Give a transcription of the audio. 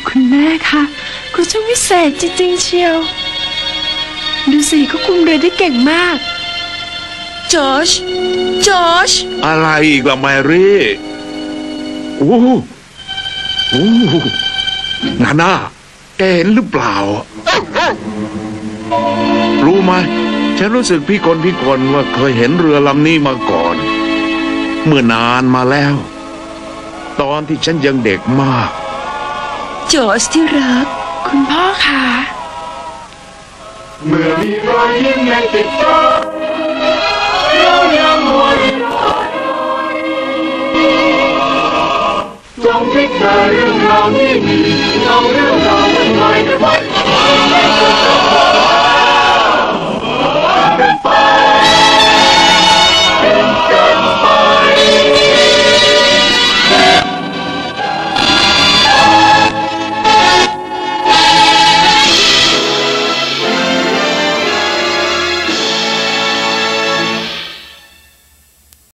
คุณแม่คะเขาช่างวิเศษจริงๆเชียวดูสิเขาคุมเรือได้เก่งมากจอชอะไรอีกล่ะแมรี่โอ้โหนาน่าแกเห็นหรือเปล่ารู้ไหมฉันรู้สึกพิกลว่าเคยเห็นเรือลำนี้มาก่อนเมื่อนานมาแล้วตอนที่ฉันยังเด็กมากจอร์จที่รักคุณพ่อคะเมื่อมีรอยยิ้มในจิตใจเรายังมัวจงคิดแต่เรื่องราวที่